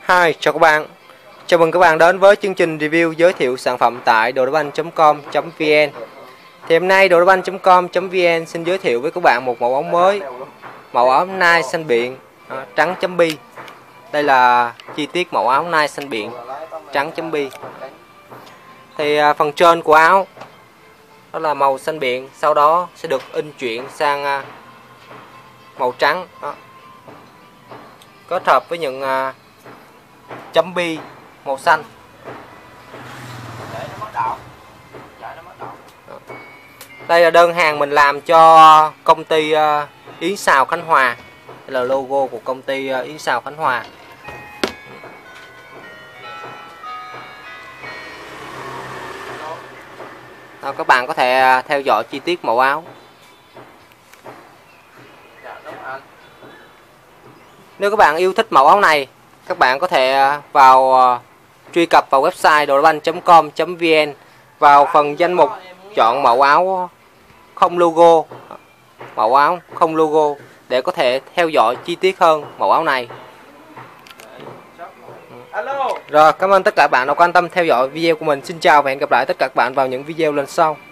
Hi, chào các bạn. Chào mừng các bạn đến với chương trình review giới thiệu sản phẩm tại dođabanh.com.vn. Thì hôm nay dođabanh.com.vn xin giới thiệu với các bạn một mẫu áo mới, mẫu áo nai xanh biển trắng chấm bi. Đây là chi tiết mẫu áo nai xanh biển trắng chấm bi. Thì phần trên của áo đó là màu xanh biển, sau đó sẽ được in chuyển sang màu trắng đó, kết hợp với những chấm bi màu xanh. Đây là đơn hàng mình làm cho công ty Yến Sào Khánh Hòa. Đây là logo của công ty Yến Sào Khánh Hòa. Đó, các bạn có thể theo dõi chi tiết mẫu áo. Nếu các bạn yêu thích mẫu áo này, các bạn có thể truy cập vào website dođabanh.com.vn, vào phần danh mục chọn mẫu áo không logo, mẫu áo không logo để có thể theo dõi chi tiết hơn mẫu áo này. Rồi, cảm ơn tất cả các bạn đã quan tâm theo dõi video của mình. Xin chào và hẹn gặp lại tất cả các bạn vào những video lần sau.